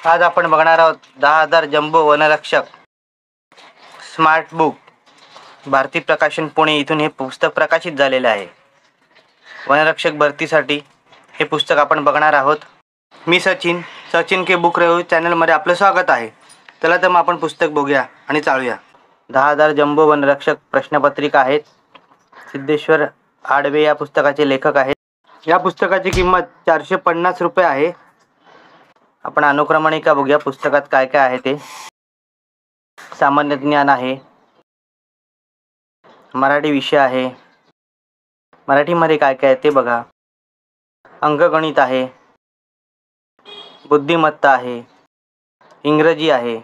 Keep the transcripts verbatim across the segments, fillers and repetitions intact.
आज आपण बघणार आहोत दहा हजार जम्बो वनरक्षक स्मार्ट बुक। भारती प्रकाशन पुणे इथून हे पुस्तक प्रकाशित झालेले आहे। वनरक्षक भरतीसाठी हे पुस्तक आपण बघणार आहोत। मी Sachin Sachin K book review channel मध्ये आपलं स्वागत आहे। चला तर मग आपण पुस्तक बघूया आणि चालूया। दहा हजार जम्बो वनरक्षक प्रश्नपत्रिका आहेत। सिद्धेश्वर आडवे या पुस्तकाचे लेखक आहेत। या पुस्तकाची किंमत चारशे पन्नास रुपये आहे। आपण अनुक्रमणिका बघूया पुस्तकात काय काय आहे ते। सामान्य ज्ञान आहे, मराठी विषय आहे, मराठीमध्ये काय काय आहे ते बघा, अंकगणित आहे, बुद्धिमत्ता आहे, इंग्रजी आहे।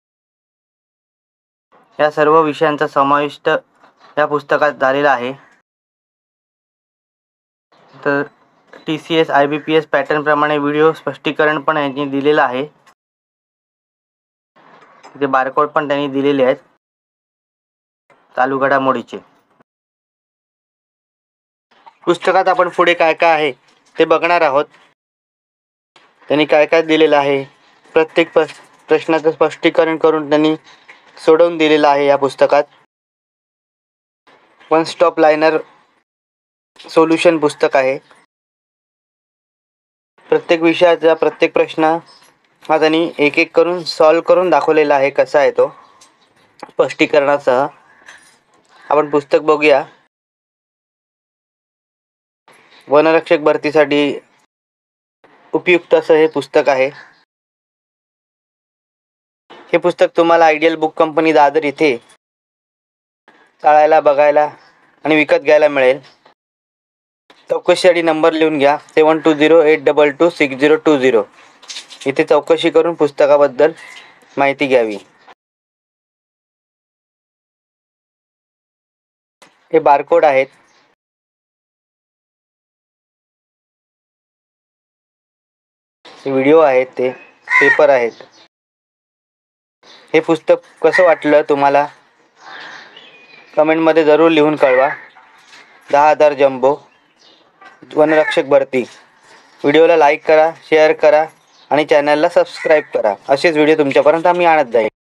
या सर्व विषयांचा समाविष्ट या पुस्तकात झालेला आहे। तर T C S I B P S pattern प्रमाणे व्हिडिओ स्पष्टीकरण पण यांनी दिलेलं आहे। ते बारकोड पण त्यांनी दिलेले आहेत चालू घडामोडीचे। पुस्तकात आपण पुढे काय काय आहे ते बघणार आहोत। त्यांनी काय काय दिलेलं आहे, प्रत्येक प्रश्नाचं स्पष्टीकरण करून त्यांनी सोडवून दिलेलं आहे। या पुस्तकात वन स्टॉप लाइनर सोल्यूशन पुस्तक आहे। प्रत्येक विषयाचा प्रत्येक प्रश्न हा त्यांनी एक एक करून सॉल्व करून दाखवलेला आहे कसा आहे तो स्पष्टीकरणासह। आपण पुस्तक बघूया। वनरक्षक भरतीसाठी उपयुक्त असं हे पुस्तक आहे। हे पुस्तक तुम्हाला आयडियल बुक कंपनी दादर इथे चाळायला बघायला आणि विकत घ्यायला मिळेल। चौकशीसाठी नंबर लिहून घ्या seven two zero eight double two six zero two zero. इथे चौकशी करून पुस्तकाबद्दल माहिती घ्यावी। हे बारकोड आहेत। व्हिडिओ आहेत, ते पेपर आहेत। हे पुस्तक कसं वाटलं तुम्हाला कमेंट मध्ये जरूर लिहून कळवा। दहा हजार जम्बो वनरक्षक भरती। व्हिडिओला लाईक करा, शेअर करा आणि चॅनलला सबस्क्राईब करा। असेच व्हिडिओ तुमच्यापर्यंत आम्ही आणत जाईल।